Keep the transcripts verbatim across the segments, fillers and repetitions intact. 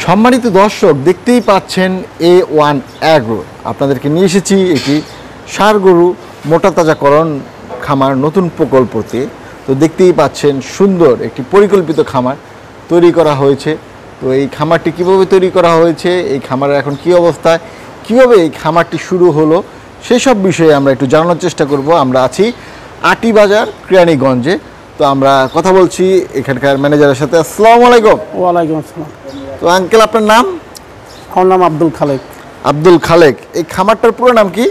সম্মানিত দর্শক, দেখতেই পাচ্ছেন এ ওয়ান অ্যাগ্রো আপনাদেরকে নিয়ে এসেছি এটি ষাঁড় গরু মোটা তাজাকরণ খামার নতুন প্রকল্পতে। তো দেখতেই পাচ্ছেন সুন্দর একটি পরিকল্পিত খামার তৈরি করা হয়েছে। তো এই খামারটি কিভাবে তৈরি করা হয়েছে, এই খামারের এখন কী অবস্থায়, কিভাবে এই খামারটি শুরু হলো, সেই সব বিষয়ে আমরা একটু জানানোর চেষ্টা করব। আমরা আছি আটি বাজার কেরানীগঞ্জে। তো আমরা কথা বলছি এখানকার ম্যানেজারের সাথে। আসসালামু আলাইকুম। ওয়ালাইকুম আসসালাম। তো আঙ্কেল, আপনার নাম? আমার নাম আব্দুল খালেক। আব্দুল খালেক। এই খামারটার পুরো নাম কি?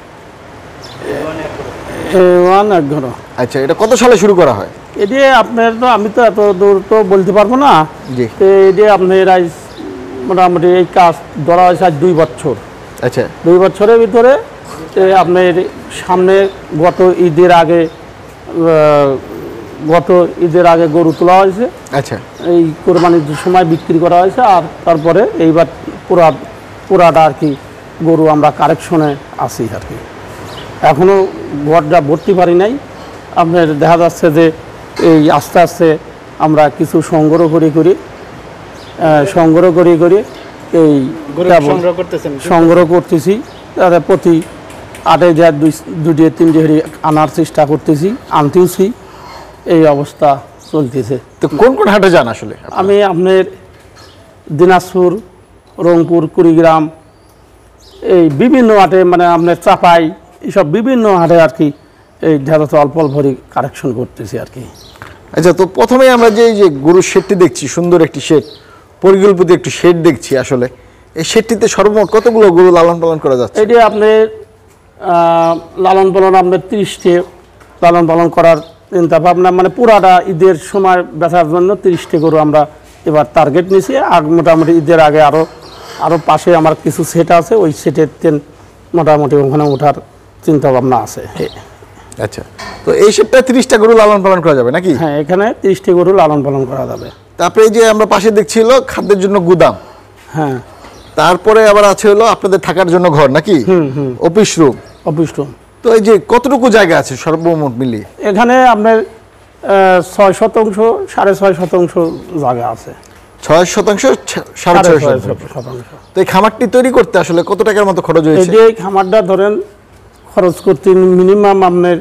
A one agro. আচ্ছা, এটা কত সালে শুরু করা হয়? এটি আপনার তো আমি তো এত দূর তো বলতে পারবো না। জি। এটি আপনার আজ মোটামুটি এই কাজ ধরা হয়েছে আজ দুই বছর। আচ্ছা, দুই বছরের ভিতরে আপনার সামনে গত ঈদের আগে গত ঈদের আগে গরু তোলা হয়েছে। আচ্ছা। এই কোরবানির সময় বিক্রি করা হয়েছে। আর তারপরে এইবার পুরা পুরাটা আর কি গরু আমরা কারেকশনে আছি আর কি। এখনও ঘরটা ভর্তি পারি নাই। আপনার দেখা যাচ্ছে যে এই আস্তে আস্তে আমরা কিছু সংগ্রহ করি করি সংগ্রহ করি করি এই সংগ্রহ করতেছি। তাদের প্রতি আটে যা দুই দুটি তিনটে হরি আনার চেষ্টা করতেছি, আনতেওছি। এই অবস্থা চলতেছে। তো কোন কোন হাটে যান আসলে? আমি আপনার দিনাজপুর, রংপুর, কুড়িগ্রাম, এই বিভিন্ন হাটে মানে আপনার চাপাই, এইসব বিভিন্ন হাটে আর কি এই ঢেঁড়স অল্প অল্প কারেকশন করতেছি আর কি। আচ্ছা, তো প্রথমেই আমরা যে যে গরুর শেডটি দেখছি, সুন্দর একটি শেড, পরিকল্পিত একটি শেড দেখছি। আসলে এই শেডটিতে সর্বমোট কতগুলো গরু লালন পালন করা যাচ্ছে? এটি আপনার লালন পালন আপনার তিরিশটি লালন পালন করার চিন্তা ভাবনা, মানে পুরাটা ঈদের সময় বেচার জন্য তিরিশটি গরু আমরা এবার টার্গেট নিয়েছি। আর মোটামুটি ঈদের আগে আরও আরও পাশে আমার কিছু সেট আছে, ওই সেটের তেন মোটামুটি ওখানে ওঠার চিন্তা ভাবনা আছে। আচ্ছা, তো এই শেডটা তিরিশটা গরু লালন পালন করা যাবে নাকি? হ্যাঁ, এখানে তিরিশটি গরু লালন পালন করা যাবে। তারপরে এই যে আমরা পাশে দেখছি হলো খাদ্যের জন্য গুদাম। হ্যাঁ, তারপরে আবার আছে হলো আপনাদের থাকার জন্য ঘর নাকি? হুম হুম অফিস রুম। Office room. তো এই যে কতটুকু জায়গা আছে সর্বমোট মিলিয়ে? এখানে আপনার ছয় শতাংশ সাড়ে ছয় শতাংশ জায়গা আছে। ছয় শতাংশ সাড়ে ছয় শতাংশ। তো এই খামারটি তৈরি করতে আসলে কত টাকার মতো খরচ হয়েছে? এই খামারটা ধরেন খরচ করতে মিনিমাম আপনার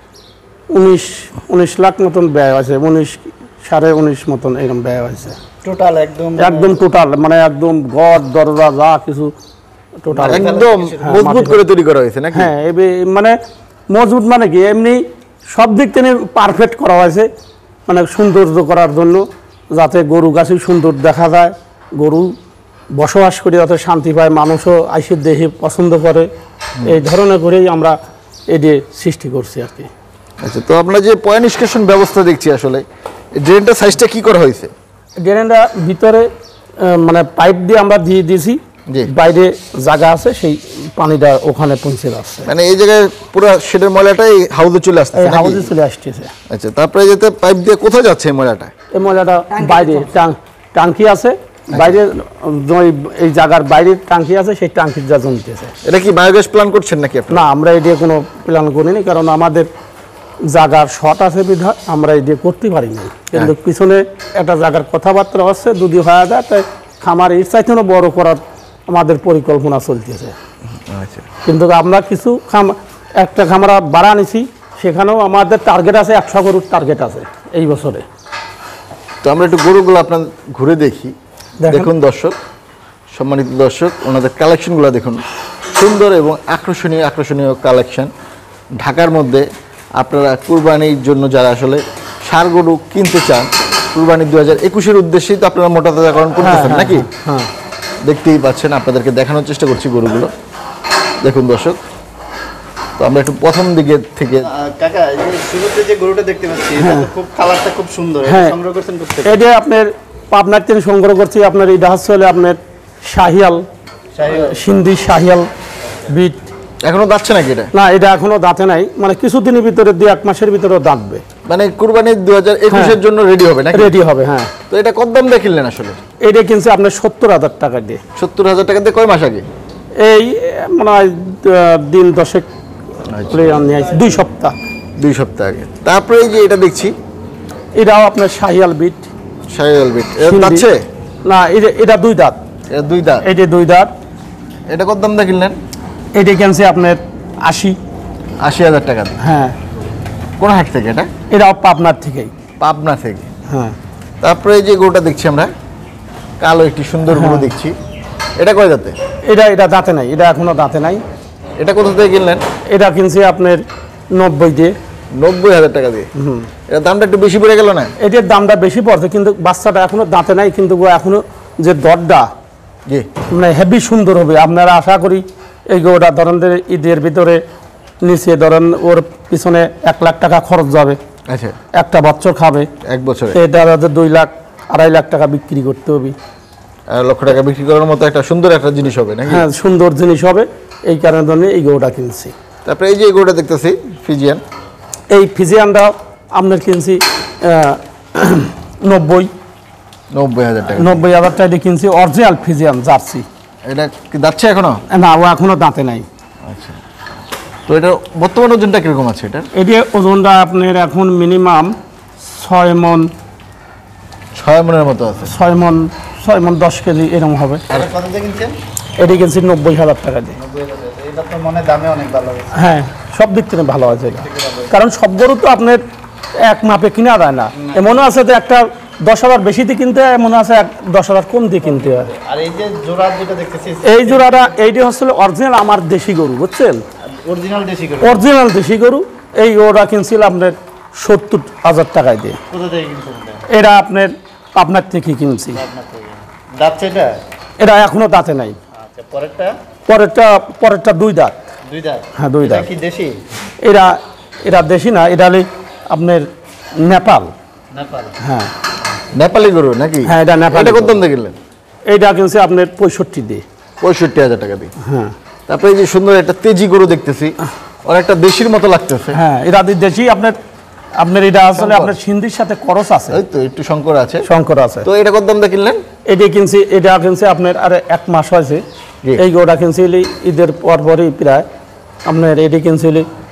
উনিশ উনিশ লাখ মতন ব্যয় হয়েছে। উনিশ সাড়ে উনিশ মতন এরকম ব্যয় হয়েছে টোটাল। একদম একদম টোটাল মানে একদম ঘর দরজা যা কিছু টোটাল একদম মজবুত করে তৈরি করা হয়েছে নাকি? হ্যাঁ, মানে মজবুত মানে কি এমনি সব দিক থেকে পারফেক্ট করা হয়েছে, মানে সৌন্দর্য করার জন্য, যাতে গরু গাছে সুন্দর দেখা যায়, গরু বসবাস করে যাতে শান্তি পায়, মানুষও আইসে দেখে পছন্দ করে, এই ধরনের করেই আমরা এটি সৃষ্টি করছি আর কি। আচ্ছা, তো আমরা যে পয় নিষ্কাশন ব্যবস্থা দেখছি আসলে ড্রেনটা সাইজটা কি করা হয়েছে? ড্রেনটা ভিতরে মানে পাইপ দিয়ে আমরা দিয়ে দিয়েছি, বাইরে জায়গা আছে, সেই পানিটা ওখানে পৌঁছে যাচ্ছে। মানে এই জায়গায় পুরো শেডের ময়লাটাই হাউজে চলে আসছে? হাউজে চলে আসতেছে। আচ্ছা, তারপরে যেতে পাইপ দিয়ে কোথায় যাচ্ছে এই ময়লাটা? এই ময়লাটা বাইরে টাঙ্কি আছে, বাইরে এই জায়গার বাইরে টাঙ্কি আছে, সেই টাঙ্কির যা জমতেছে। এটা কি বায়োগ্যাস প্ল্যান করছেন নাকি? না, আমরা এই দিয়ে কোনো প্ল্যান করিনি, কারণ আমাদের জায়গার শর্ট আছে বিধায় আমরা এই দিয়ে করতে পারি না। কিন্তু পিছনে একটা জায়গার কথাবার্তা হচ্ছে, যদি হয়ে যায় তাই খামার এর চাইতেও বড় করার আমাদের পরিকল্পনা চলতেছে। আচ্ছা, কিন্তু আমরা কিছু একটা খামার বাড়া নিছি, সেখানেও আমাদের টার্গেট আছে, একশো গরুর টার্গেট আছে এই বছরে। তো আমরা একটু গরুগুলো আপনার ঘুরে দেখি। দেখুন দর্শক, সম্মানিত দর্শক, ওনাদের কালেকশনগুলো দেখুন, সুন্দর এবং আকর্ষণীয় আকর্ষণীয় কালেকশন। ঢাকার মধ্যে আপনারা কুরবানির জন্য যারা আসলে ষাঁড় গরু কিনতে চান, কুরবানি দু হাজার একুশের উদ্দেশ্যেই তো আপনারা মোটা তাজাকরণ করতেছেন নাকি? হ্যাঁ, দেখতেই পাচ্ছেন, আপনাদেরকে দেখানোর চেষ্টা করছি গরুগুলো। দেখুন দর্শক, তো আমরা একটু প্রথম দিকে থেকে কাকা এই যে শুরুতে যে গরুটা দেখতে পাচ্ছি, এটা তো খুব কালারটা খুব সুন্দর। এটা সংগ্রহ করছেন করতে? এটা আপনার পাবনার থেকে সংগ্রহ করছি। আপনার এই হচ্ছে আপনার শাহিয়াল, সিন্ধি শাহিয়াল বিট। এখনো দাঁতছে নাকি এটা? না, এটা এখনো দাঁতে নাই, মানে কিছুদিনের ভিতরে দুই এক মাসের ভিতরে দাঁতবে। মানে কুরবানি দু হাজার একুশের জন্য রেডি হবে নাকি? রেডি হবে, হ্যাঁ। তো এটা কত দাম দিয়ে কিনলেন আসলে? এটা কিনছে আপনার সত্তর হাজার টাকা দিয়ে। সত্তর হাজার টাকা দিয়ে কয় মাস আগে? এই মানে দিন দশেক, দুই সপ্তাহ দুই সপ্তাহ আগে। তারপরে এই যে এটা দেখছি, এটাও আপনার শাহিয়াল বিট। শাহিয়াল বিট, এটা দাঁতছে? না এটা এটা দুই দাঁত, এটা দুই দাঁত। এই যে দুই দাঁত। এটা কত দাম দিয়ে কিনলেন? এটা কিনছে আপনার আশি আশি হাজার টাকা দিয়ে। হ্যাঁ। কোন হাট থেকে এটা? এটাও পাবনার থেকেই। পাবনা থেকে। হ্যাঁ। তারপরে এই যে গরুটা দেখছি আমরা, কালো একটি সুন্দর গরু দেখছি, এটা কয় দাঁতে? এটা এটা দাঁতে নাই, এটা এখনো দাঁতে নাই। এটা কোথা থেকে কিনলেন? এটা কিনছি আপনার নব্বই দিয়ে। নব্বই হাজার টাকা দিয়ে। হুম, এটা দামটা একটু বেশি পড়ে গেল না? এটার দামটা বেশি পড়ছে, কিন্তু বাচ্চাটা এখনো দাঁতে নাই, কিন্তু এখনো যে দরটা জি মানে হেভি সুন্দর হবে। আপনারা আশা করি এই গরুটা ধরেন যে ঈদের ভিতরে নিচে ধরেন ওর পিছনে এক লাখ টাকা খরচ যাবে। আচ্ছা, একটা বছর খাবে, এক বছরে এটা দুই লাখ আড়াই লাখ টাকা বিক্রি করতে হবে। আর লক্ষ টাকা বিক্রি করার মতো একটা সুন্দর একটা জিনিস হবে নাকি? হ্যাঁ, সুন্দর জিনিস হবে, এই কারণে জন্য এই গরুটা কিনছি। তারপরে এই যে এই গরুটা দেখতেছি ফিজিয়ান, এই ফিজিয়ানটা আপনার কিনছি নব্বই নব্বই হাজার টাকা। নব্বই হাজার টাকা দিয়ে কিনছি, অরিজিনাল ফিজিয়ান জার্সি। এটা কি যাচ্ছে এখনো? না, ও এখনো দাঁতে নাই। আচ্ছা, তো এটা বর্তমান ওজনটা কিরকম আছে এটা? এটি ওজনটা আপনার এখন মিনিমাম ছয় মন, ছয় মনের মতো আছে। ছয় মন ছয় মন দশ কেজি এরকম হবে। এটা কত দিয়ে কিনছেন? এটি কিনছি নব্বই হাজার টাকা দিয়ে। নব্বই হাজার টাকা। এটা তো মনে দামে অনেক ভালো হয়েছে। হ্যাঁ, সব দিক থেকে ভালো আছে এটা, কারণ সব গরু তো আপনার এক মাপে কিনা যায় না। এমনও আছে যে একটা দশ হাজার বেশি দিয়ে কিনতে হয়, এমনও আছে এক দশ হাজার কম দিয়ে কিনতে হয়। আর এই যে জোড়া যেটা দেখতেছি, এই জোড়াটা এইটি হচ্ছে অরিজিনাল আমার দেশি গরু, বুঝছেন? অরিজিনাল দেশি গরু। অরিজিনাল দেশি গরু। এই গরুটা কিনছিল আপনার সত্তর হাজার টাকায় দিয়ে। কোথা থেকে কিনছেন এটা? এটা আপনার আপনার থেকে কিনছি। আপনার থেকে। দাঁতছে এটা? এটা এখনো দাঁতে নাই। আচ্ছা, পরেরটা? পরেরটা পরেরটা দুই দাঁত। দুই দাঁত? হ্যাঁ, দুই এটা দাঁত। কি দেশি? এরা এরা দেশি না, এটা হলে আপনার নেপাল। নেপাল? হ্যাঁ নেপালি গরু নাকি? হ্যাঁ, এটা নেপালি এটা কত গরু। দাম দিয়ে কিনলেন? এইটা কিনছে আপনার পঁয়ষট্টি দিয়ে। পঁয়ষট্টি হাজার টাকা দিয়ে। হ্যাঁ। তারপরে এই যে সুন্দর একটা তেজি গরু দেখতেছি, অনেকটা দেশির মতো লাগতেছে। হ্যাঁ, এটা দেশি। আপনার আপনার এটা আসলে আপনার সিন্ধির সাথে করস আছে, এই তো একটু শঙ্কর আছে। শঙ্কর আছে। তো এটা কত দাম দিয়ে কিনলেন? এটি কিনছি, এটা কিনছে আপনার আরে এক মাস হয়েছে। জি। এই গরুটা কিনছিল ঈদের পর পরই প্রায় আপনার এটি কিনছিল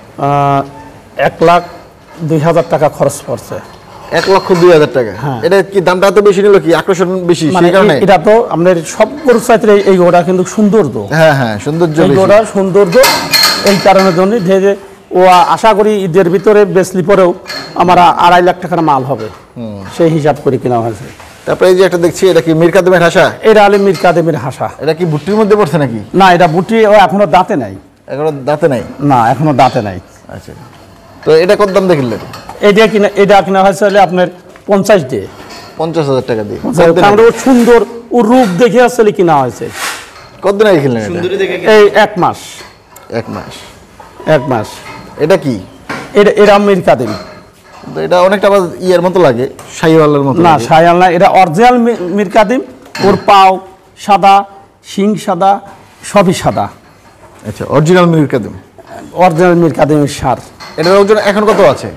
এক লাখ দুই হাজার টাকা খরচ পড়ছে। এক লক্ষ দুই হাজার টাকা। হ্যাঁ। এটা কি দামটা এত বেশি নিল কি? আকর্ষণ বেশি মানে সেই কারণে? এ- এটা তো আপনার সব গরুর চাইতে এই গরুটা কিন্তু সৌন্দর্য। হ্যাঁ হ্যাঁ, সৌন্দর্য এই বেশি। গরুটার সৌন্দর্য এই কারণের জন্য যে যে ও আশা করি ঈদের ভিতরে বেচলি পরেও আমার আড়াই লাখ টাকার মাল হবে, সেই হিসাব করে কেনা হয়েছে। তারপরে এই যে একটা দেখছি, এটা কি মিরকাদমের হাসা? এটা আলী মীর কাদেমের হাসা। এটা কি ভুট্টির মধ্যে পড়ছে নাকি? না, এটা বুটি ও এখনো দাঁতে নাই। এখনো দাঁতে নাই? না, এখনো দাঁতে নাই। আচ্ছা, তো এটা কত দাম দিয়ে কিনলেন? এটা কিনা এটা কিনা হয়েছে হলে আপনার পঞ্চাশ দিয়ে। পঞ্চাশ হাজার টাকা দিয়ে। কারণ ও সুন্দর, ও রূপ দেখে আসলে কিনা হয়েছে। কতদিন আগে কিনলেন এটা? সুন্দরী দেখে এই এক মাস এক মাস। এক মাস। এটা কি? এটা এরা মীর কাদেম। তো এটা অনেকটা আবার ইয়ের মতো লাগে, শাহিওয়ালের মতো না, লাগে। শায়াল না, এটা অরিজিনাল মীর কাদেম। ওর পাও সাদা, শিং সাদা, সবই সাদা। আচ্ছা, অরিজিনাল মিরকাদম। অরিজিনাল মীর কাদেমের সার। এটার ওজন এখন কত আছে?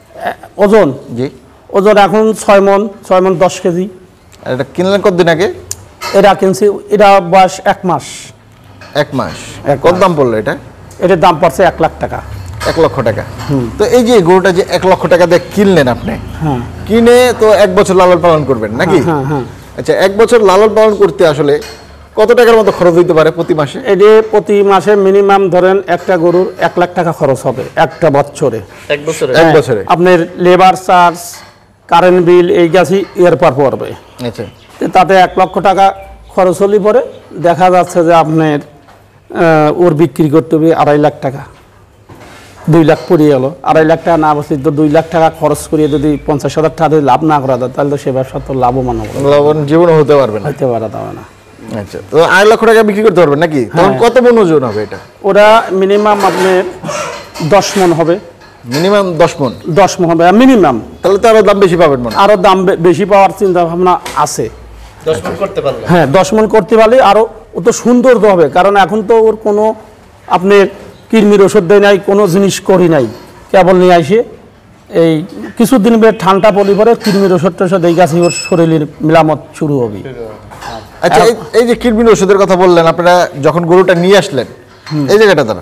ওজন জি। ওজন এখন ছয় মন, ছয় মন দশ কেজি। আর এটা কিনলেন কতদিন আগে? এটা কিনছি, এটা বয়স এক মাস। এক মাস। এক কত মাস। দাম পড়লো এটা? এটার দাম পড়ছে এক লাখ টাকা। এক লক্ষ টাকা। তো এই যে গরুটা যে এক লক্ষ টাকা দিয়ে কিনলেন আপনি, হ্যাঁ কিনে তো এক বছর লালন পালন করবেন নাকি? হ্যাঁ হ্যাঁ। আচ্ছা, এক বছর লালন পালন করতে আসলে কত টাকার মতো খরচ হইতে পারে প্রতি মাসে? এটি প্রতি মাসে মিনিমাম ধরেন একটা গরুর এক লাখ টাকা খরচ হবে একটা বছরে। এক বছরে? এক হ্যাঁ, বছরে। আপনার লেবার চার্জ, কারেন্ট বিল এই গাছই এর পর পড়বে। আচ্ছা, তো তাতে এক লক্ষ টাকা খরচ হলে পরে দেখা যাচ্ছে যে আপনার আহ, ওর বিক্রি করতে হবে আড়াই লাখ টাকা, দুই লাখ পড়িয়ে গেল। আড়াই লাখ টাকা না বসলে তো দুই লাখ টাকা খরচ করিয়ে যদি পঞ্চাশ হাজার টাকা যদি লাভ না করা যায়, তাহলে তো সে ব্যবসা তো লাভবান হবে লাভবান জীবনও হতে পারবে না। হইতে পারা যাবে না। আচ্ছা, তো আড়াই লক্ষ টাকা বিক্রি করতে পারবেন নাকি? তখন হ্যাঁ। কত মন ওজন হবে এটা? ওরা মিনিমাম আপনার দশ মন হবে। মিনিমাম দশ মন। দশ মন হবে মিনিমাম। তাহলে তো আরো দাম বেশি পাবেন মনে হয়। আরও দাম বে- বেশি পাওয়ার চিন্তা ভাবনা আছে। দশ মণ করতে পারলে? হ্যাঁ, দশ মন করতে পারলে আরও ও তো সুন্দর তো হবে, কারণ এখন তো ওর কোনো আপনার কৃমির ওষুধ দেয় নাই, কোনো জিনিস করি নাই, কেবল নিয়ে আসে এই কিছুদিন বেশ ঠান্ডা পড়ি পরে কৃমির ওষুধ টষুধ এই গাছে ওর শরীরের মেলামত শুরু হবে। আচ্ছা, এই- এই যে কৃমির ওষুধের কথা বললেন, আপনারা যখন গরুটা নিয়ে আসলেন, এই জায়গাটা দাঁড়া,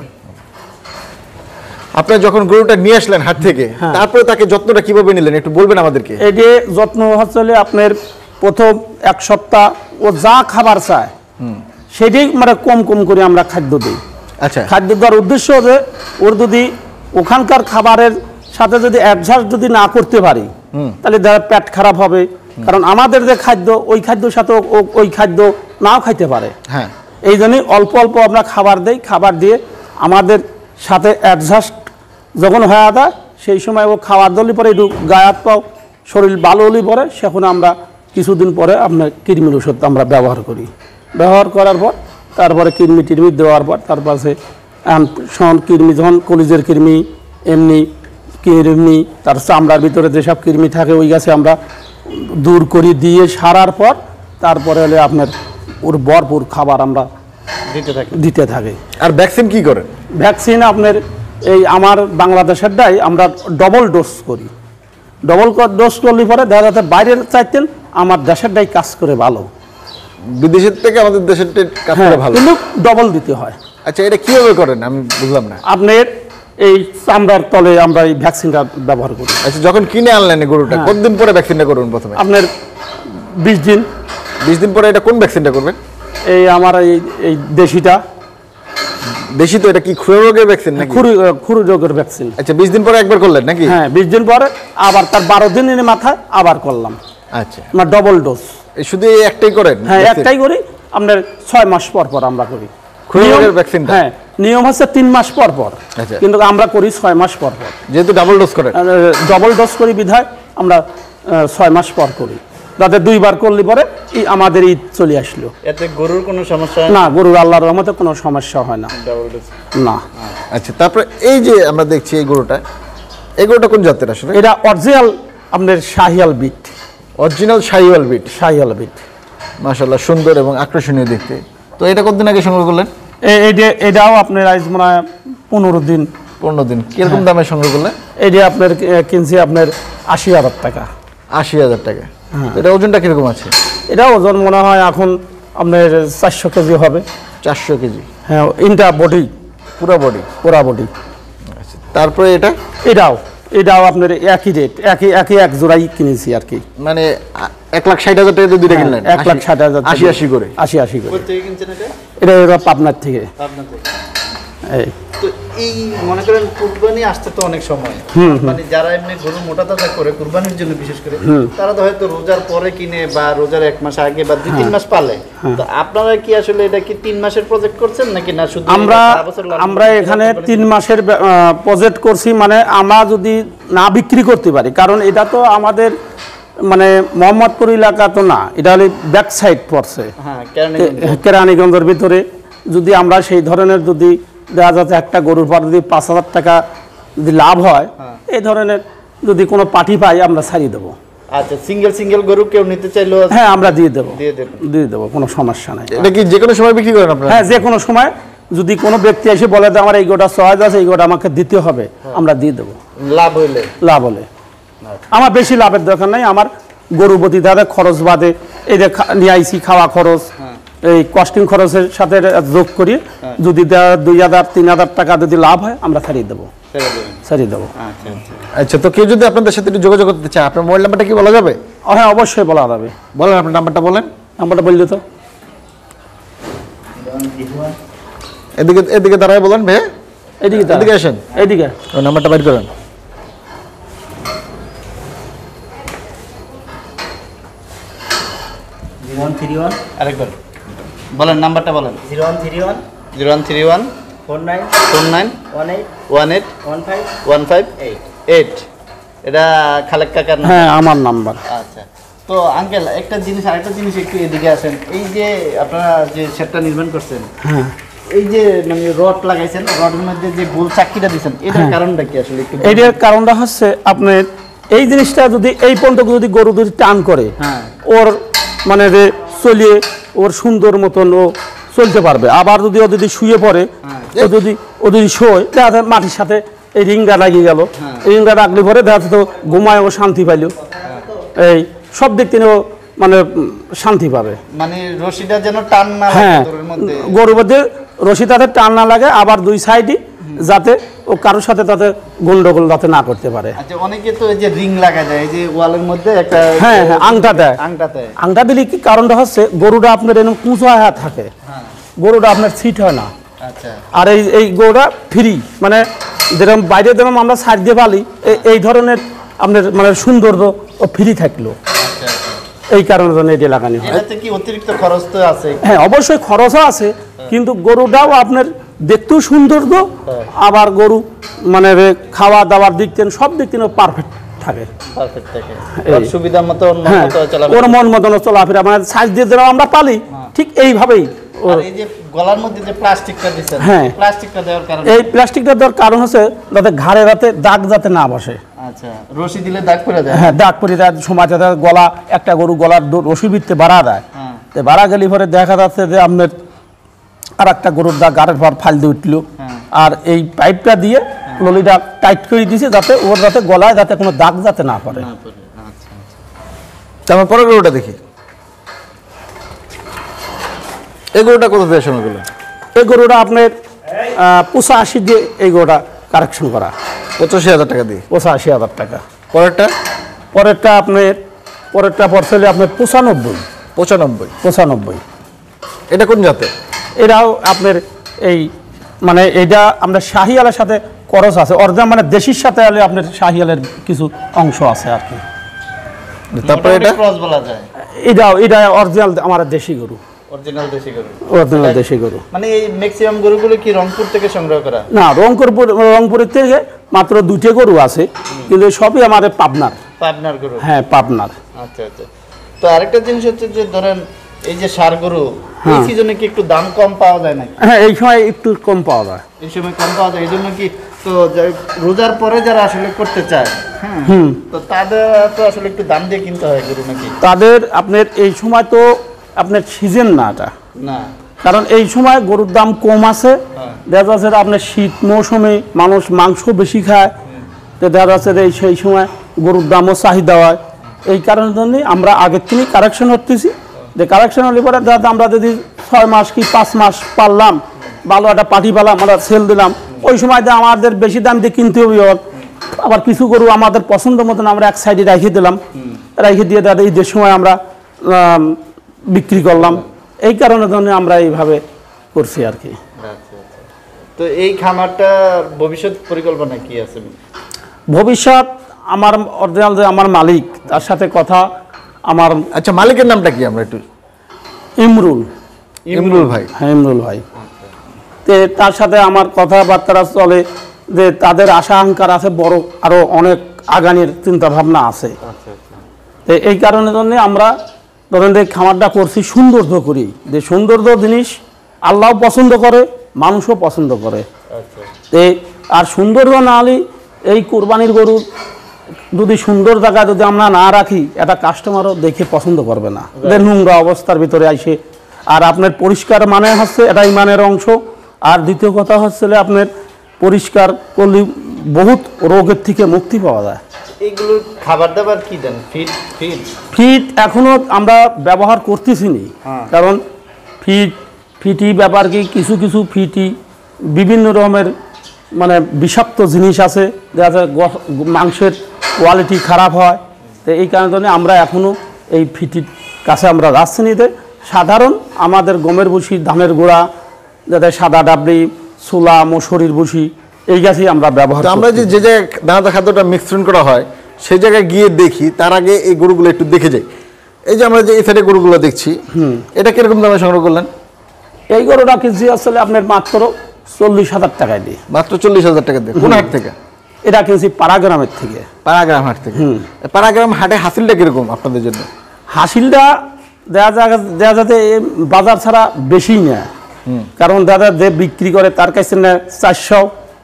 আপনারা যখন গরুটা নিয়ে আসলেন হাট থেকে, হ্যাঁ। তারপরে তাকে যত্নটা কিভাবে নিলেন একটু বলবেন আমাদেরকে? এই যে যত্ন হচ্ছে হলে আপনার প্রথম এক সপ্তাহ ও যা খাবার চায় সেটাই মানে কম কম করে আমরা খাদ্য দিই। আচ্ছা, খাদ্য দেওয়ার উদ্দেশ্য যে ওর যদি ওখানকার খাবারের সাথে যদি অ্যাডজাস্ট যদি না করতে পারি তাহলে তার পেট খারাপ হবে। কারণ আমাদের যে খাদ্য ওই খাদ্যর সাথে ও- ওই খাদ্য নাও খাইতে পারে। হ্যাঁ, এই জন্যই অল্প অল্প আমরা খাবার দেই, খাবার দিয়ে আমাদের সাথে অ্যাডজাস্ট যখন হয়ে যায় সেই সময় ও খাবার দলি পরে একটু গায়াত পাও শরীর ভালো হলে পরে সেখন আমরা কিছুদিন পরে আপনার কৃমির ওষুধ আমরা ব্যবহার করি। ব্যবহার করার পর তারপরে কৃমি টিরমি দেওয়ার পর তারপরে সন কৃমি যখন কলিজের কৃমি এমনি কৃমি তার চামড়ার ভিতরে যেসব কৃমি থাকে ওই গাছে আমরা দূর করি দিয়ে সারার পর তারপরে হলে আপনার ওর ভরপুর খাবার আমরা দিতে থাকি। দিতে থাকে। আর ভ্যাকসিন কি করেন? ভ্যাকসিন আপনার এই আমার বাংলাদেশেরটাই আমরা ডবল ডোজ করি। ডবল ডোজ করলে পরে দেখা যাচ্ছে বাইরের চাইতেন আমার দেশেরটাই কাজ করে ভালো। বিদেশের থেকে আমাদের দেশের কাজ হ্যাঁ, করে ভালো। কিন্তু ডবল দিতে হয়। আচ্ছা, এটা কিভাবে করেন আমি বুঝলাম না। আপনার এই চামড়ার তলে আমরা এই ভ্যাকসিনটা ব্যবহার করি। আচ্ছা, যখন কিনে আনলেন এই গরুটা হ্যাঁ। কতদিন পরে ভ্যাকসিনটা করবেন প্রথমে? আপনার বিশ দিন। বিশ দিন পরে এটা কোন ভ্যাকসিনটা করবেন? এই আমার এই এই দেশিটা দেশি তো, এটা কি খুরা রোগের ভ্যাকসিন নাকি? খুরু খুরু রোগের ভ্যাকসিন। আচ্ছা, বিশ দিন পরে একবার করলেন নাকি? হ্যাঁ, বিশ দিন পরে আবার তার বারো দিনের মাথায় আবার করলাম আচ্ছা, আমার ডবল ডোজ। এই শুধু এই একটাই করেন? হ্যাঁ, vaccine? একটাই করি। আপনার ছয় মাস পর পর আমরা করি। খুরা রোগের নিয়ম- ভ্যাকসিনটা? হ্যাঁ, নিয়ম হচ্ছে তিন মাস পর পর, আচ্ছা। কিন্তু আমরা করি ছয় মাস পর পর। যেহেতু ডাবল ডোজ করেন। ডবল ডোজ করি বিধায় আমরা আহ, ছয় মাস পর করি, যাতে দুইবার করলে পরে এই আমাদের ঈদ চলে আসলো। এতে গরুর কোনো সমস্যা না, গরুর আল্লাহর রহমতে কোনো সমস্যা হয় না। Double dose. না, আচ্ছা, তারপরে এই যে আমরা দেখছি এই গরুটা, এই গরুটা কোন জাতের আসলে? এটা অরিজিনাল আপনার শাহিয়াল বিট। অরিজিনাল শাহিওয়াল বিট। শাহিয়াল বিট মাশাআল্লাহ, সুন্দর এবং আকর্ষণীয় দেখতে। তো এটা কতদিন আগে সংগ্রহ করলেন? এ- এটা এটাও আপনার আজ মনে হয় পনেরো দিন। পনেরো দিন। কিরকম দামে সংগ্রহ করলেন? এটা আপনার আহ, কিনছি আপনার আশি হাজার টাকা। আশি হাজার টাকা। তো এটা ওজনটা কিরকম আছে? এটা ওজন মনে হয় এখন আপনার চারশো কেজি হবে। চারশো কেজি হ্যাঁ, ইনটা বডি, পুরো বডি। পুরা বডি। আচ্ছা, তারপরে এটা এটাও এটাও আপনার একই রেট, একই একই এক জোড়াই কিনেছি আর কি। মানে আ- এক লাখ ষাট হাজার টাকা দিয়ে দুইটা কিনলেন? এক লাখ ষাট হাজার আশি আশি করে। আশি আশি করে। কোথা থেকে কিনছেন এটা? এটা এবার পাবনার থেকে। আপনার থেকে। এই তো এই মনে করেন কুরবানি আসতে তো অনেক সময়, মানে যারা এমনি গরু মোটা তাজা করে কুরবানির জন্য বিশেষ করে, তারা তো হয়তো রোজার পরে কিনে বা রোজার এক মাস আগে বা দুই তিন মাস পালে। তো আপনারা কি আসলে এটা কি তিন মাসের প্রজেক্ট করছেন নাকি না শুধু আমরা সারা বছর লালন আমরা পালন এখানে করবেন? তিন মাসের প্রজেক্ট করছি, মানে আমরা যদি না বিক্রি করতে পারি, কারণ এটা তো আমাদের মানে মোহাম্মদপুর এলাকা তো না, এটা হলে ব্যাক সাইড পড়ছে হ্যাঁ, কেরানীগঞ্জ। কেরানীগঞ্জের ভিতরে। যদি আমরা সেই ধরনের যদি দেখা যাচ্ছে একটা গরুর পর যদি পাঁচ হাজার টাকা যদি লাভ হয়, এই ধরনের যদি কোনো পার্টি পাই আমরা ছাড়িয়ে দেবো। আচ্ছা, সিঙ্গেল সিঙ্গেল গরু কেউ নিতে চাইলেও হ্যাঁ, আমরা দিয়ে দেবো, দিয়ে দেবেন। দিয়ে দেবো, কোনো সমস্যা নাই। এটা কি যে কোনো সময় বিক্রি করেন আপনারা? হ্যাঁ, যে কোনো সময় যদি কোনো ব্যক্তি এসে বলে যে আমার এই গোটা সহজ আছে, এই গোটা আমাকে দিতে হবে, আমরা দিয়ে দেবো লাভ হইলে। লাভ হলে। আমার বেশি লাভের দরকার নাই, আমার গরু প্রতি দাদা খরচ বাদে এই যে খা- নিয়ে আইসি খাওয়া খরচ, এই কস্টিং খরচের সাথে যোগ করি, যদি দেয়া- দুই হাজার তিন হাজার টাকা যদি লাভ হয় আমরা ছাড়িয়ে দেবো, ছেড়ে দেবেন। ছাড়িয়ে দেবো। আচ্ছা আচ্ছা। আচ্ছা, তো কেউ যদি আপনাদের সাথে একটু যোগাযোগ করতে চায়, আপনার মোবাইল নাম্বারটা কি বলা যাবে? ও হ্যাঁ, অবশ্যই বলা যাবে। বলেন, আপনার নাম্বারটা বলেন। নাম্বারটা বললি তো। এদিকে এদিকে দাঁড়ায় বলেন ভাই। এদিকে দাঁড়া। এদিকে আসেন, এদিকে ওই নাম্বারটা বাইর করেন। জিরো ওয়ান থ্রি ওয়ান আরেকবার বলেন, নাম্বারটা বলেন। Zero one three one zero one three one four nine four nine one eight one eight one five one five eight. Eight. এটা খালেক কাকার নাম। হ্যাঁ, আমার নাম্বার। আচ্ছা, তো আঙ্কেল একটা জিনিস, আরেকটা জিনিস একটু এদিকে আসেন। এই যে আপনারা যে সেটটা নির্মাণ করছেন, হ্যাঁ, এই যে মানে রড লাগাইছেন, রডের মধ্যে যে গোল চাকরিটা দিচ্ছেন, এটার কারণটা কি আসলে একটু বলুন? এটার কারণটা হচ্ছে আপনার এই জিনিসটা যদি এই পর্যন্ত যদি গরু যদি টান করে, হ্যাঁ। ওর মানে যে চলিয়ে ওর সুন্দর মতন ও চলতে পারবে। আবার যদি ও যদি শুয়ে পড়ে, ও যদি ও যদি শোয়, দেখা যায় মাটির সাথে এই রিংটা লাগিয়ে গেল, এই রিংটা রাখলে পরে দেখা যাচ্ছে তো ঘুমায় ও শান্তি পাইল, এই সব দিক থেকে ও মানে উম, শান্তি পাবে। মানে রশিটা যেন টান না লাগে হ্যাঁ, গরুর মধ্যে। গরুর মধ্যে রশি তাদের টান না লাগে, আবার দুই সাইডে যাতে ও কারোর সাথে তাতে গন্ডগোল যাতে না করতে পারে। আচ্ছা, অনেকে তো এই যে রিং লাগা যায়, এই যে ওয়ালের মধ্যে একটা হ্যাঁ হ্যাঁ আংটা দেয়। আংটা দেয়। আংটা দিলে কি কারণটা হচ্ছে গরুটা আপনার এরকম কুঁচো হয়ে থাকে, হ্যাঁ। গরুটা আপনার ছিট হয় না। আচ্ছা। আর এই এই গরুটা ফ্রি, মানে যেরকম বাইরে যেরকম আমরা সাইড দিয়ে পালি এই ধরনের আপনার মানে সৌন্দর্য ও ফ্রি থাকলো। আচ্ছা, এই কারণে জন্য এটি লাগানো হয়। এটাতে কি অতিরিক্ত খরচ তো আছে? হ্যাঁ অবশ্যই খরচও আছে, কিন্তু গরুটাও আপনার দেখতেও সৌন্দর্য, আবার গরু মানে খাওয়া দাওয়ার দিক থেকে সব দিক থেকে পারফেক্ট থাকে। পারফেক্ট থাকে, ওর সুবিধা মতো মন হ্যাঁ মতো চলাফেরা, ওর মন মতন চলাফেরা, মানে সাইজ দিয়ে যেরকম আমরা পালি ঠিক এইভাবেই। আর এই যে গলার মধ্যে যে প্লাস্টিকটা দিচ্ছেন, হ্যাঁ প্লাস্টিকটা দেওয়ার কারণে, এই প্লাস্টিকটা দেওয়ার কারণ হচ্ছে যাতে ঘাড়ে যাতে দাগ যাতে না বসে। আচ্ছা, রশি দিলে দাগ পড়ে যায়। হ্যাঁ দাগ পড়ে যায় সময়, যাতে গলা একটা গরু গলার রশি ভিত্তে বাড়া দেয়, তো বাড়া গেলে পরে দেখা যাচ্ছে যে আপনার আর একটা গরুর দাগ গাড়ের পর ফাল দিয়ে উঠলো, আর এই পাইপটা দিয়ে ললিটা টাইট করে দিয়েছে যাতে ওর যাতে গলায় যাতে কোনো দাগ যাতে না পড়ে। তারপর পরের গরুটা দেখি। এই গরুটা কত দিয়ে সময় গেল? এই গরুটা আপনার পঁচাশি দিয়ে এই গরুটা কারেকশন করা, পঁচাশি হাজার টাকা দিয়ে। পঁচাশি হাজার টাকা। পরেরটা? পরেরটা আপনার পরেরটা পড়ছিল আপনার পঁচানব্বই। পঁচানব্বই পঁচানব্বই। এটা কোন জাতের? এটাও আপনার এই মানে এটা আমরা শাহিয়ালের সাথে খরচ আছে, অর্ধেক মানে দেশির সাথে হলে আপনার শাহিয়ালের কিছু অংশ আছে আর কি। তারপরে এটা ক্রস বলা যায়। এটাও এটা অরিজিনাল আমার দেশি গরু, অরিজিনাল দেশি গরু। অরিজিনাল দেশি গরু। মানে এই ম্যাক্সিমাম গরুগুলো কি রংপুর থেকে সংগ্রহ করা? না, রংপুর রংপুরের থেকে মাত্র দুইটা গরু আছে, কিন্তু সবই আমাদের পাবনার। পাবনার গরু? হ্যাঁ পাবনার। আচ্ছা আচ্ছা। তো আরেকটা জিনিস হচ্ছে যে ধরেন এই যে ষাঁড় গরু, এই সিজনে কি একটু দাম কম পাওয়া যায় নাকি? হ্যাঁ এই সময় একটু কম পাওয়া যায়। এই সময় কম পাওয়া যায়, এই জন্য কি তো রোজার পরে যারা আসলে করতে চায়, হ্যাঁ, তো তাদের তো আসলে একটু দাম দিয়ে কিনতে হয় গরু নাকি? তাদের আপনার এই সময় তো আপনার সিজন না এটা, না, কারণ এই সময় গরুর দাম কম আছে। দেখা যাচ্ছে আপনার শীত মৌসুমে মানুষ মাংস বেশি খায়, তো দেখা যাচ্ছে এই সেই সময় গরুর দামও চাহিদা হয়। এই কারণের জন্যই আমরা আগের থেকেই কারেকশন করতেছি, যে কারেকশন হলে পরে দেখা আমরা যদি ছয় মাস কি পাঁচ মাস পারলাম, ভালো একটা পাটি পালাম, আমরা সেল দিলাম, ওই সময় আমাদের বেশি দাম দিয়ে কিনতে হবে। আবার কিছু গরু আমাদের পছন্দ মতন আমরা এক সাইডে রেখে দিলাম, রেখে দিয়ে দাদা ঈদের সময় আমরা বিক্রি করলাম। এই কারণের জন্য আমরা এইভাবে করছি আর কি। তো এই খামারটা ভবিষ্যৎ পরিকল্পনা কি আছে? ভবিষ্যৎ আমার অরিজিনাল যে আমার মালিক, তার সাথে কথা আমার। আচ্ছা, মালিকের নামটা কি? আমরা একটু ইমরুল। ইমরুল ভাই। হ্যাঁ ইমরুল ভাই। তে তার সাথে আমার কথাবার্তা চলে, যে তাদের আশা আকাঙ্ক্ষা আছে বড়, আরো অনেক আগানোর চিন্তা ভাবনা আছে। তো এই কারণের জন্য আমরা ধরেন যে খামারটা করছি সৌন্দর্য করি, যে সৌন্দর্য জিনিস আল্লাহ পছন্দ করে, মানুষও পছন্দ করে। এই আর সৌন্দর্য না হলে এই কোরবানির গরু যদি সুন্দর জায়গায় যদি আমরা না রাখি, এটা কাস্টমারও দেখে পছন্দ করবে না, যে নোংরা অবস্থার ভিতরে আইসে। আর আপনার পরিষ্কার মানে হচ্ছে এটা ইমানের অংশ। আর দ্বিতীয় কথা হচ্ছে আপনার পরিষ্কার করলে বহুত রোগের থেকে মুক্তি পাওয়া যায়। এইগুলোর খাবার দাবার কি দেন? ফিড? ফিড ফিড এখনো আমরা ব্যবহার করতেছি নি, কারণ ফিড ফিটি ব্যাপার কি কিছু কিছু ফিটি বিভিন্ন রকমের মানে বিষাক্ত জিনিস আছে, দেখা যায় মাংসের কোয়ালিটি খারাপ হয়। তো এই কারণে আমরা এখনও এই ফিটির কাছে আমরা যাচ্ছি নিতে। সাধারণ আমাদের গমের ভুসি, ধানের গোড়া, যাতে সাদা ডাবলি, ছোলা, মসুরির ভুসি, এই গাছই আমরা ব্যবহার করি। আমরা যে যে জায়গায় দানাদার খাদ্যটা মিশ্রণ করা হয় সেই জায়গায় গিয়ে দেখি, তার আগে এই গরুগুলো একটু দেখে যাই। এই যে আমরা যে এই সাইডে গরুগুলো দেখছি, এটা কিরকম দামে সংগ্রহ করলেন? এই গরুটা কিনছি আসলে আপনার মাত্র চল্লিশ হাজার টাকায় দিয়ে। মাত্র চল্লিশ হাজার টাকা দিয়ে? কোন হাট থেকে? এটা কিনছি পাড়াগ্রামের থেকে। পাড়াগ্রাম হাট থেকে? পাড়াগ্রাম হাটে হাসিলটা কিরকম আপনাদের জন্য? হাসিলটা দেখা যায় দেখা যাতে বাজার ছাড়া বেশি নেয়, কারণ দাদা যে বিক্রি করে তার কাছে নেয় চারশো,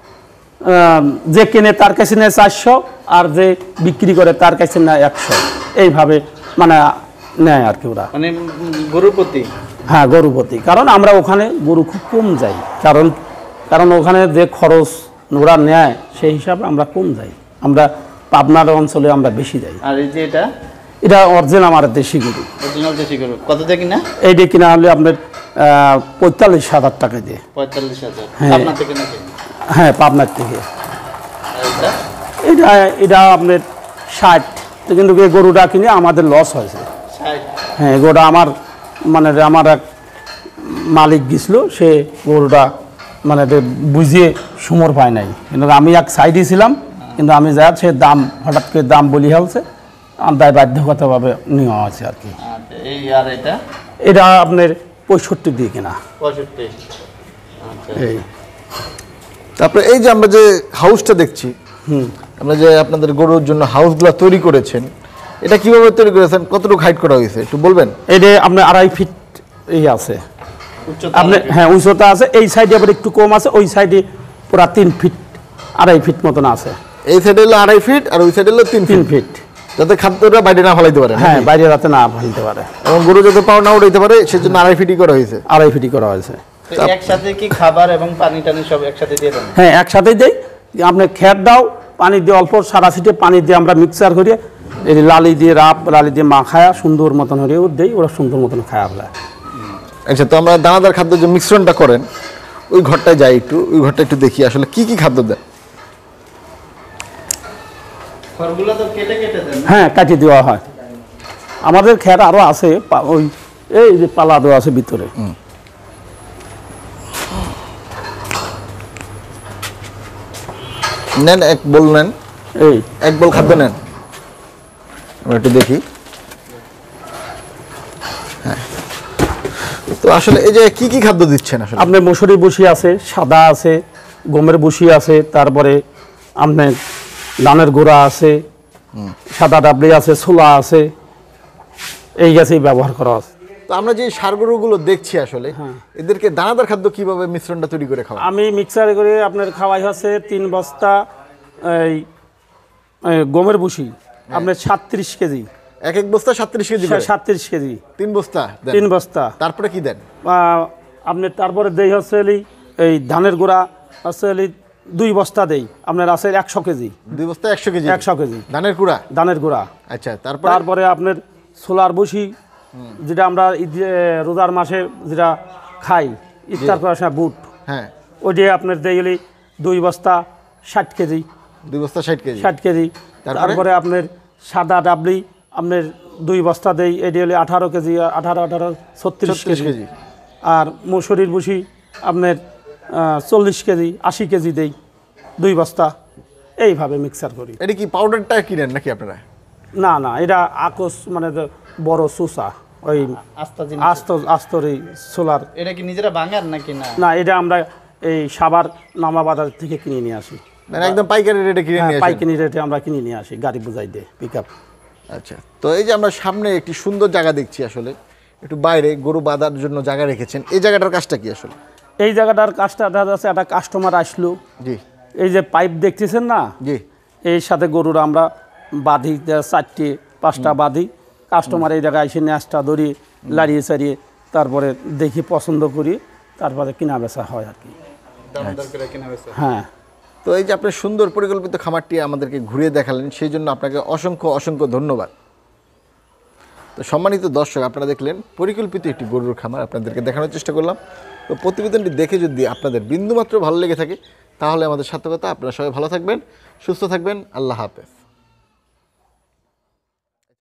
যে কেনে তার কাছে নেয় চারশো, আর যে বিক্রি করে তার কাছে নেয় একশো, এইভাবে মানে নেয় আর কি ওরা। মানে গরুপতি? হ্যাঁ গরুপতি, কারণ আমরা ওখানে গরু খুব কম যাই, কারণ কারণ ওখানে যে খরচ ওরা নেয় সেই হিসাবে আমরা কম যাই, আমরা পাবনার অঞ্চলে আমরা বেশি যাই। আর এই যে এটা? এটা অরিজিনাল আমার দেশি গরু। অরিজিনাল দেশি গরু কত দিয়ে কিনা? এইটা কিনা হলে আপনার পঁয়তাল্লিশ হাজার টাকা দিয়ে। পঁয়তাল্লিশ হাজার? হ্যাঁ। আপনার থেকে নাকি? হ্যাঁ পাবনার থেকে। এটা এটা এটা আপনার ষাট, কিন্তু এই গরুটা কিনে আমাদের লস হয়েছে। ষাট। হ্যাঁ গরুটা আমার মানে আমার এক মালিক গেছিল, সে গরুটা মানে বুঝিয়ে সুমর পায় নাই, কিন্তু আমি এক সাইডে ছিলাম, কিন্তু আমি যা সে দাম হঠাৎ করে দাম বলি ফেলছে, দায় বাধ্যগতভাবে নেওয়া আছে আর কি। আচ্ছা, এই আর এটা এটা আপনার পঁয়ষট্টি দিয়ে কিনা। পঁয়ষট্টি। আচ্ছা, এই তারপরে এই যে আমরা যে হাউসটা দেখছি, আমরা যে আপনাদের গরুর জন্য হাউসগুলো তৈরি করেছেন, এটা কিভাবে তৈরি করেছেন, কতটুকু হাইট করা হয়েছে একটু বলবেন? এটা আপনার আড়াই ফিট এই আছে উচ্চতা আপনার, হ্যাঁ উচ্চতা আছে, এই সাইডে আবার একটু কম আছে, ওই সাইডে পুরা তিন ফিট আড়াই ফিট মতন আছে। এই সাইডে হলো আড়াই ফিট আর ওই সাইডে হলো তিন তিন ফিট, ফিট যাতে খাদ্যটা বাইরে না ফলাইতে পারে। হ্যাঁ বাইরে রাতে না ফেলতে পারে, এবং গরু যাতে পাও না উঠাইতে পারে সেজন্য আড়াই ফিটই করা হয়েছে। আড়াই ফিটই করা হয়েছে। তো একসাথে কি খাবার এবং পানি টানি সব একসাথে দিয়ে দেন? হ্যাঁ একসাথেই দেই, আপনি খের দাও, পানি দিয়ে অল্প সারা সিটে পানি দিয়ে আমরা মিক্সার করিয়ে এই লালি দিয়ে রাপ লালি দিয়ে মাখায়া সুন্দর মতন হরিয়ে দেই, ওরা সুন্দর মতন খায় আমরা। আচ্ছা, তো আমরা দানাদার খাদ্য যে মিশ্রণটা করেন ওই ঘরটায় যাই একটু, ওই ঘরটা একটু দেখি আসলে কি কি খাদ্য দেন। খড়গুলো তো কেটে কেটে দেন? হ্যাঁ কাটিয়ে দেওয়া হয়, আমাদের খের আরও আছে, পা- ওই এই যে পালা দেওয়া আছে ভিতরে। নেন এক বল নেন, এই এক বল খাদ্য নেন, আমরা একটু দেখি। হ্যাঁ, তো আসলে এই যে কি কি খাদ্য দিচ্ছেন আসলে? আপনার মসুরি বসি আছে, সাদা আছে, গমের বসি আছে, তারপরে আপনার ধানের গোড়া আছে, সাদা ডাবলি আছে, ছোলা আছে, এই গাছেই ব্যবহার করা আছে। তো আমরা যে ষাঁড় গরুগুলো দেখছি আসলে এদেরকে দানাদার খাদ্য কিভাবে মিশ্রণটা তৈরি করে খাওয়া? আমি মিক্সারে করে আপনার খাওয়াই হচ্ছে তিন বস্তা এই এই গমের বসি, আপনার সাতত্রিশ কেজি, এক এক বস্তা সাতত্রিশ কেজি করে? সাতত্রিশ কেজি তিন বস্তা দেন? তিন বস্তা। তারপরে কি দেন? আহ, আপনার তারপরে দেই হচ্ছে এলি এই ধানের গুঁড়া হচ্ছে এলি দুই বস্তা দেই, আপনার আছে একশো কেজি। দুই বস্তা একশো কেজি? একশো কেজি ধানের কুড়া? ধানের গুঁড়া। আচ্ছা, তারপরে? তারপরে আপনার ছোলার বসি, যেটা আমরা ঈদ- রোজার মাসে যেটা খাই ইফতার করার সময় বুট, হ্যাঁ, ওইটা আপনার দেই হলি দুই বস্তা ষাট কেজি। দুই বস্তা ষাট কেজি? ষাট কেজি। তারপরে? তারপরে আপনার সাদা ডাবলি আপনার দুই বস্তা দেই, এটি হলে আঠারো কেজি, আঠারো আঠারো ছত্রিশ ছত্রিশ কেজি। কেজি। আর মসুরির বসি আপনার চল্লিশ কেজি, আশি কেজি দেই, দুই বস্তা। এইভাবে মিক্সার করি। এটা কি পাউডারটা কিনেন নাকি আপনারা? না না, এটা আকস মানে যে বড় সুসা, ওই আস্তা জিনিস। আস্ত আস্তর এই সোলার। এটা কি নিজেরা বাঙার নাকি না? না, এটা আমরা এই সাভার নামা বাজার থেকে কিনে নিয়ে আসি। মানে একদম পাইকারি রেটে কিনে হ্যাঁ, নিয়ে আসেন? পাইকারি রেটে আমরা কিনে নিয়ে আসি, গাড়ি বোঝাই দিয়ে পিক আপ। আচ্ছা, তো এই যে আমরা সামনে একটি সুন্দর জায়গা দেখছি আসলে, একটু বাইরে গরু বাঁধার জন্য জায়গা রেখেছেন, এই জায়গাটার কাজটা কি আসলে? এই জায়গাটার কাজটা দেখা যাচ্ছে, একটা কাস্টমার আসলো, জি এই যে পাইপ দেখতেছেন না, জি। এর সাথে গরুর আমরা বাঁধি, চারটে পাঁচটা বাঁধি, কাস্টমার এই জায়গায় এসে ন্যাসটা ধরিয়ে লাড়িয়ে চাড়িয়ে তারপরে দেখি পছন্দ করি, তারপরে কিনা বেচা হয় আর কি। দাম দর করে কেনা বেচা? হ্যাঁ। তো এই যে আপনি সুন্দর পরিকল্পিত খামারটি আমাদেরকে ঘুরিয়ে দেখালেন, সেই জন্য আপনাকে অসংখ্য অসংখ্য ধন্যবাদ। তো সম্মানিত দর্শক, আপনারা দেখলেন পরিকল্পিত একটি গরুর খামার, আপনাদেরকে দেখানোর চেষ্টা করলাম। তো প্রতিবেদনটি দেখে যদি আপনাদের বিন্দুমাত্র ভালো লেগে থাকে তাহলে আমাদের সার্থকতা। আপনারা সবাই ভালো থাকবেন, সুস্থ থাকবেন, আল্লাহ হাফেজ।